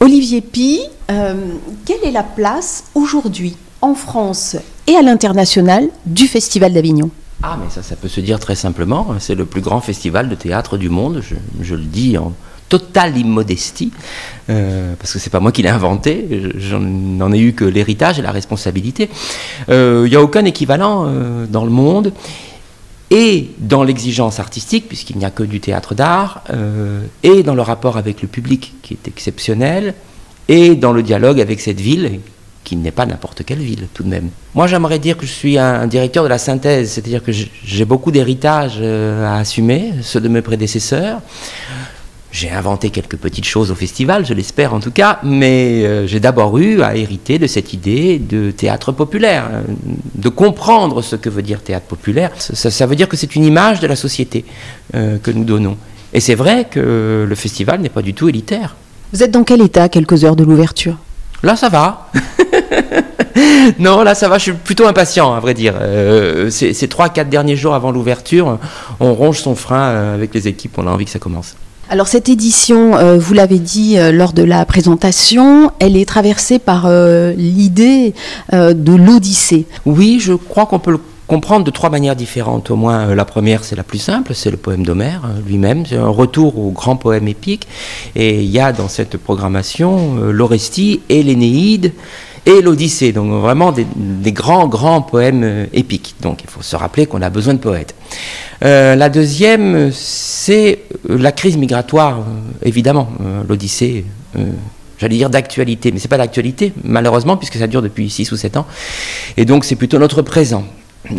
Olivier Py, quelle est la place aujourd'hui en France et à l'international du Festival d'Avignon? Ah, mais ça peut se dire très simplement, c'est le plus grand festival de théâtre du monde, je le dis en totale immodestie, parce que c'est pas moi qui l'ai inventé, j'en ai eu que l'héritage et la responsabilité. Il n'y a aucun équivalent dans le monde, et dans l'exigence artistique, puisqu'il n'y a que du théâtre d'art, et dans le rapport avec le public qui est exceptionnel, et dans le dialogue avec cette ville, qui n'est pas n'importe quelle ville tout de même. Moi j'aimerais dire que je suis un directeur de la synthèse, c'est-à-dire que j'ai beaucoup d'héritage à assumer, ceux de mes prédécesseurs. J'ai inventé quelques petites choses au festival, je l'espère en tout cas, mais j'ai d'abord eu à hériter de cette idée de théâtre populaire, de comprendre ce que veut dire théâtre populaire. Ça veut dire que c'est une image de la société que nous donnons. Et c'est vrai que le festival n'est pas du tout élitaire. Vous êtes dans quel état à quelques heures de l'ouverture? Là, ça va. Non, là, ça va. Je suis plutôt impatient, à vrai dire. Ces 3-4 derniers jours avant l'ouverture, on ronge son frein avec les équipes. On a envie que ça commence. Alors, cette édition, vous l'avez dit lors de la présentation, elle est traversée par l'idée de l'Odyssée. Oui, je crois qu'on peut le comprendre de 3 manières différentes. Au moins, la première, c'est la plus simple, c'est le poème d'Homère lui-même. C'est un retour au grand poème épique. Et il y a dans cette programmation l'Orestie et l'Énéide et l'Odyssée. Donc vraiment des grands poèmes épiques. Donc il faut se rappeler qu'on a besoin de poètes. La deuxième, c'est la crise migratoire, évidemment. L'Odyssée... j'allais dire d'actualité, mais c'est pas d'actualité, malheureusement, puisque ça dure depuis 6 ou 7 ans. Et donc c'est plutôt notre présent. Il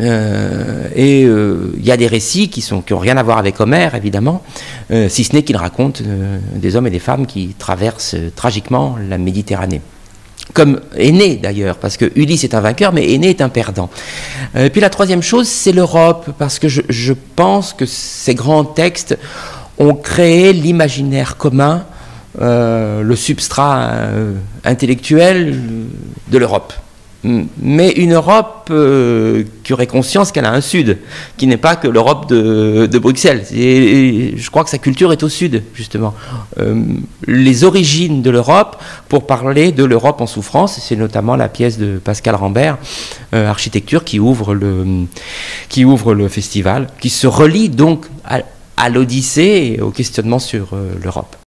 y a des récits qui ont rien à voir avec Homère, évidemment, si ce n'est qu'ils racontent des hommes et des femmes qui traversent tragiquement la Méditerranée. Comme Énée d'ailleurs, parce que Ulysse est un vainqueur, mais Énée est un perdant. Et puis la troisième chose, c'est l'Europe, parce que je pense que ces grands textes ont créé l'imaginaire commun, le substrat intellectuel de l'Europe. Mais une Europe qui aurait conscience qu'elle a un Sud, qui n'est pas que l'Europe de Bruxelles. Et je crois que sa culture est au Sud, justement. Les origines de l'Europe, pour parler de l'Europe en souffrance, c'est notamment la pièce de Pascal Rambert, Architecture, qui ouvre le festival, qui se relie donc à l'Odyssée et au questionnement sur l'Europe.